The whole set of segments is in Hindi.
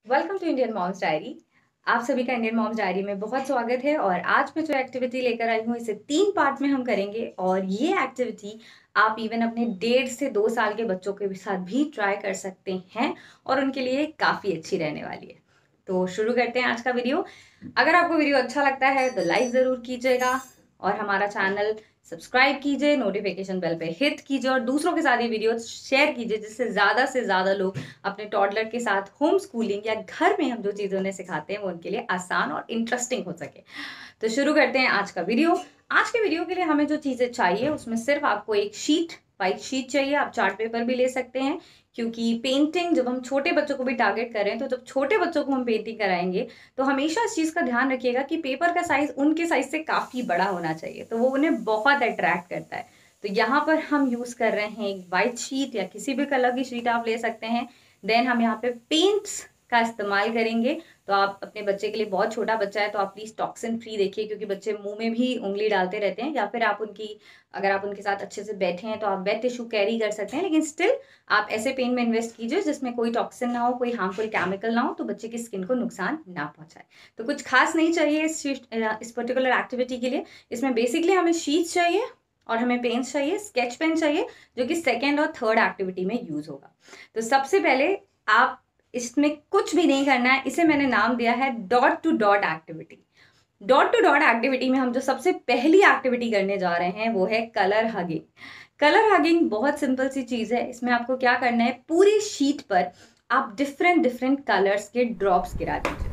Welcome to Indian moms diary. आप सभी का इंडियन मॉम्स डायरी में बहुत स्वागत है। और आज मैं जो एक्टिविटी लेकर आई हूँ इसे 3 पार्ट में हम करेंगे। और ये एक्टिविटी आप इवन अपने 1.5 से 2 साल के बच्चों के साथ भी ट्राई कर सकते हैं और उनके लिए काफ़ी अच्छी रहने वाली है। तो शुरू करते हैं आज का वीडियो। अगर आपको वीडियो अच्छा लगता है तो लाइक ज़रूर कीजिएगा और हमारा चैनल सब्सक्राइब कीजिए, नोटिफिकेशन बेल पे हिट कीजिए और दूसरों के साथ ये वीडियो शेयर कीजिए जिससे ज़्यादा से ज़्यादा लोग अपने टॉडलर के साथ होम स्कूलिंग या घर में हम जो चीज़ें उन्हें सिखाते हैं वो उनके लिए आसान और इंटरेस्टिंग हो सके। तो शुरू करते हैं आज का वीडियो। आज के वीडियो के लिए हमें जो चीज़ें चाहिए उसमें सिर्फ आपको एक शीट, वाइट शीट चाहिए। आप चार्ट पेपर भी ले सकते हैं क्योंकि पेंटिंग जब हम छोटे बच्चों को भी टारगेट करें तो जब छोटे बच्चों को हम पेंटिंग कराएंगे तो हमेशा इस चीज़ का ध्यान रखिएगा कि पेपर का साइज उनके साइज से काफ़ी बड़ा होना चाहिए, तो वो उन्हें बहुत अट्रैक्ट करता है। तो यहाँ पर हम यूज़ कर रहे हैं एक वाइट शीट या किसी भी कलर की शीट आप ले सकते हैं। देन हम यहाँ पे पेंट्स का इस्तेमाल करेंगे। तो आप अपने बच्चे के लिए, बहुत छोटा बच्चा है तो आप प्लीज टॉक्सिन फ्री देखिए क्योंकि बच्चे मुंह में भी उंगली डालते रहते हैं, या फिर आप अगर आप उनके साथ अच्छे से बैठे हैं तो आप वेट टिश्यू कैरी कर सकते हैं, लेकिन स्टिल आप ऐसे पेन में इन्वेस्ट कीजिए जिसमें कोई टॉक्सिन ना हो, कोई हार्मफुल केमिकल ना हो, तो बच्चे की स्किन को नुकसान ना पहुंचाए। तो कुछ खास नहीं चाहिए इस पर्टिकुलर एक्टिविटी के लिए। इसमें बेसिकली हमें शीट्स चाहिए और हमें पेन्स चाहिए, स्केच पेन चाहिए, जो कि सेकेंड और थर्ड एक्टिविटी में यूज होगा। तो सबसे पहले आप इसमें कुछ भी नहीं करना है, इसे मैंने नाम दिया है dot to dot activity. Dot to dot activity में हम जो सबसे पहली एक्टिविटी करने जा रहे हैं वो है कलर हगिंग। कलर हगिंग बहुत सिंपल सी चीज है। इसमें आपको क्या करना है, पूरी शीट पर आप डिफरेंट डिफरेंट कलर्स के ड्रॉप्स गिरा दीजिए।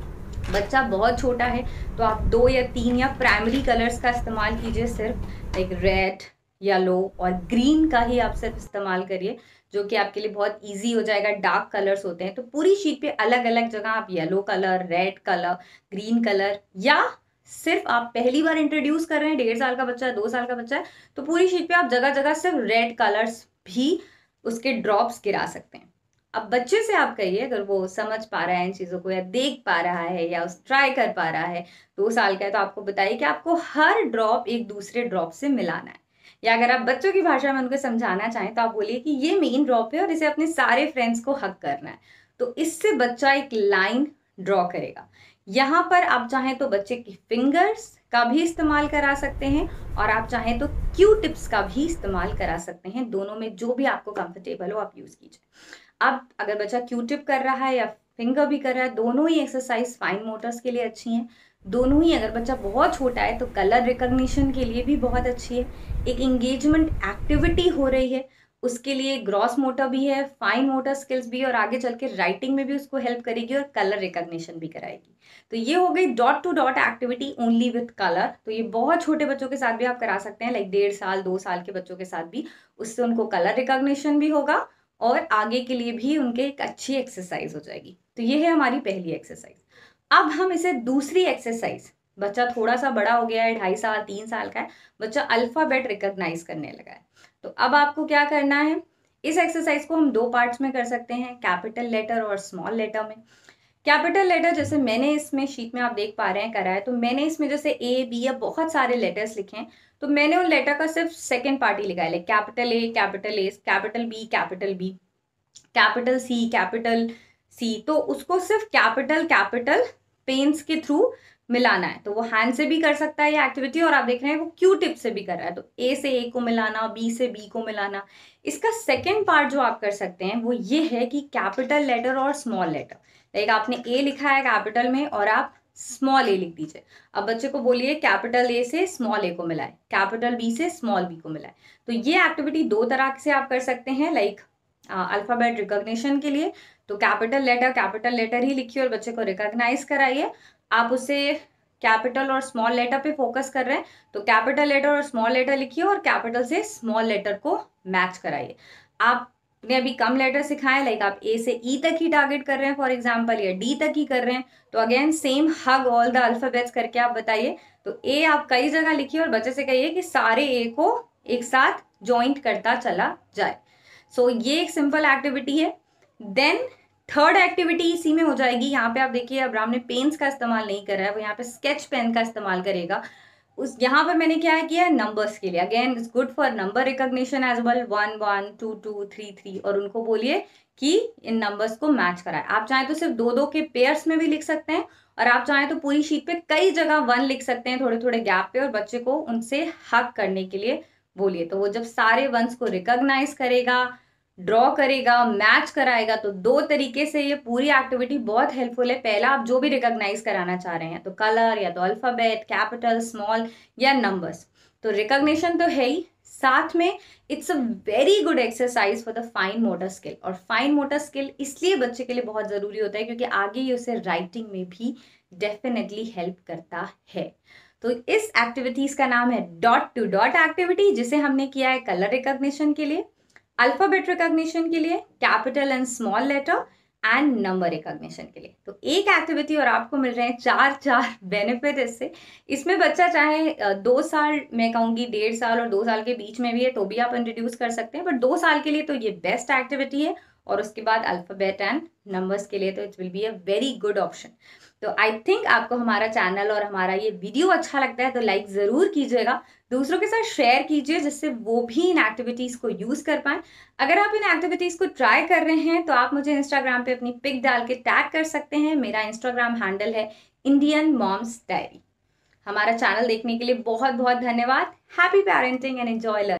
बच्चा बहुत छोटा है तो आप 2 या 3 या प्राइमरी कलर्स का इस्तेमाल कीजिए, सिर्फ लाइक रेड, येलो और ग्रीन का ही आप सिर्फ इस्तेमाल करिए, जो कि आपके लिए बहुत इजी हो जाएगा। डार्क कलर्स होते हैं तो पूरी शीट पे अलग अलग जगह आप yellow colour, red colour, green colour, या सिर्फ आप पहली बार इंट्रोड्यूस कर रहे हैं, 1.5 साल का बच्चा है, 2 साल का बच्चा है, तो पूरी शीट पे आप जगह जगह सिर्फ रेड कलर्स भी उसके ड्रॉप्स गिरा सकते हैं। अब बच्चे से आप कहिए, अगर वो समझ पा रहा है इन चीजों को या देख पा रहा है या उस ट्राई कर पा रहा है, 2 साल का है, तो आपको बताइए कि आपको हर ड्रॉप एक दूसरे ड्रॉप से मिलाना है। या अगर आप बच्चों की भाषा में उनको समझाना चाहें तो आप बोलिए कि ये मेन ड्रॉप है और इसे अपने सारे फ्रेंड्स को हक करना है। तो इससे बच्चा एक लाइन ड्रॉ करेगा। यहाँ पर आप चाहें तो बच्चे की फिंगर्स का भी इस्तेमाल करा सकते हैं और आप चाहें तो क्यू टिप्स का भी इस्तेमाल करा सकते हैं। दोनों में जो भी आपको कंफर्टेबल हो आप यूज कीजिए। अब अगर बच्चा क्यू टिप कर रहा है या फिंगर भी कर रहा है, दोनों ही एक्सरसाइज फाइन मोटर्स के लिए अच्छी हैं। दोनों ही, अगर बच्चा बहुत छोटा है तो कलर रिकॉग्निशन के लिए भी बहुत अच्छी है। एक एंगेजमेंट एक्टिविटी हो रही है, उसके लिए ग्रॉस मोटर भी है, फाइन मोटर स्किल्स भी है, और आगे चल के राइटिंग में भी उसको हेल्प करेगी और कलर रिकॉग्निशन भी कराएगी। तो ये हो गई dot to dot activity only with colour. तो ये बहुत छोटे बच्चों के साथ भी आप करा सकते हैं, लाइक 1.5 साल 2 साल के बच्चों के साथ भी। उससे उनको कलर रिकॉग्निशन भी होगा और आगे के लिए भी उनके एक अच्छी एक्सरसाइज हो जाएगी। तो ये है हमारी पहली एक्सरसाइज। अब हम इसे दूसरी एक्सरसाइज, बच्चा थोड़ा सा बड़ा हो गया है, 2.5 साल 3 साल का है, बच्चा अल्फाबेट रिकॉग्नाइज करने लगा है, तो अब आपको क्या करना है, इस एक्सरसाइज को हम 2 पार्ट्स में कर सकते हैं, कैपिटल लेटर और स्मॉल लेटर में। कैपिटल लेटर जैसे मैंने इसमें शीट में आप देख पा रहे हैं करा है, तो मैंने इसमें जैसे ए बी या बहुत सारे लेटर्स लिखे हैं, तो मैंने उन लेटर का सिर्फ सेकंड पार्ट ही लिखा है, like capital A, capital B, capital C, capital C. तो उसको सिर्फ कैपिटल कैपिटल पेन्स के थ्रू मिलाना है। तो वो हैंड से भी कर सकता है ये एक्टिविटी, और आप देख रहे हैं वो क्यू टिप से भी कर रहा है, तो ए से ए को मिलाना, बी से बी को मिलाना। इसका सेकेंड पार्ट जो आप कर सकते हैं वो ये है कि कैपिटल लेटर और स्मॉल लेटर, लाइक आपने ए लिखा है कैपिटल में और आप स्मॉल ए लिख दीजिए। अब बच्चे को बोलिए कैपिटल ए से स्मॉल ए को मिलाए, कैपिटल बी से स्मॉल बी को मिलाए। तो ये एक्टिविटी 2 तरह से आप कर सकते हैं, लाइक अल्फाबेट रिकॉग्निशन के लिए तो कैपिटल लेटर ही लिखिए और बच्चे को रिकॉग्नाइज कराइए। आप उसे कैपिटल और स्मॉल लेटर पे फोकस कर रहे हैं तो कैपिटल लेटर और स्मॉल लेटर लिखिए और कैपिटल से स्मॉल लेटर को मैच कराइए। आपने अभी कम लेटर सिखाए, लाइक आप ए से ई तक ही टारगेट कर रहे हैं फॉर एग्जाम्पल, या डी तक ही कर रहे हैं, तो again same hug all the alphabets करके आप बताइए। तो ए आप कई जगह लिखिए और बच्चे से कहिए कि सारे ए को एक साथ ज्वाइंट करता चला जाए। सो ये एक सिंपल एक्टिविटी है। देन थर्ड एक्टिविटी इसी में हो जाएगी। यहाँ पे आप देखिए अब्राम ने पेन्स का इस्तेमाल नहीं करा है, वो यहाँ पे स्केच पेन का इस्तेमाल करेगा। उस यहाँ पर मैंने क्या किया है, नंबर्स के लिए, again it's good for number recognition as well, 1 1 2 2 3 3, और उनको बोलिए कि इन नंबर्स को मैच कराए। आप चाहें तो सिर्फ 2-2 के पेयर्स में भी लिख सकते हैं और आप चाहें तो पूरी शीट पे कई जगह 1 लिख सकते हैं थोड़े-थोड़े गैप पे और बच्चे को उनसे हग करने के लिए बोलिए। तो वो जब सारे वंस को रिकॉग्नाइज करेगा, ड्रॉ करेगा, मैच कराएगा, तो 2 तरीके से ये पूरी एक्टिविटी बहुत हेल्पफुल है। पहला, आप जो भी रिकॉग्नाइज कराना चाह रहे हैं, तो कलर या तो अल्फाबेट, कैपिटल, स्मॉल या नंबर्स, तो रिकॉग्निशन तो है ही, साथ में it's a very good exercise for the fine motor skill. और फाइन मोटर स्किल इसलिए बच्चे के लिए बहुत ज़रूरी होता है क्योंकि आगे ये उसे राइटिंग में भी डेफिनेटली हेल्प करता है। तो इस एक्टिविटीज का नाम है डॉट टू डॉट एक्टिविटी, जिसे हमने किया है कलर रिकॉग्निशन के लिए, अल्फाबेट रिकॉग्निशन के लिए, capital and small letter and number recognition के लिए। तो एक एक्टिविटी और आपको मिल रहे हैं 4 बेनिफिट इससे। इसमें बच्चा चाहे 2 साल, मैं कहूँगी 1.5 साल और 2 साल के बीच में भी है तो भी आप इंट्रोड्यूस कर सकते हैं, बट 2 साल के लिए तो ये बेस्ट एक्टिविटी है और उसके बाद अल्फाबेट एंड नंबर्स के लिए तो it will be a very good option. तो आई थिंक आपको हमारा चैनल और हमारा ये वीडियो अच्छा लगता है तो लाइक ज़रूर कीजिएगा, दूसरों के साथ शेयर कीजिए जिससे वो भी इन एक्टिविटीज़ को यूज़ कर पाएँ। अगर आप इन एक्टिविटीज़ को ट्राई कर रहे हैं तो आप मुझे इंस्टाग्राम पे अपनी पिक डाल के टैग कर सकते हैं। मेरा इंस्टाग्राम हैंडल है इंडियन मॉम्स डायरी। हमारा चैनल देखने के लिए बहुत बहुत धन्यवाद। Happy parenting and enjoy learning.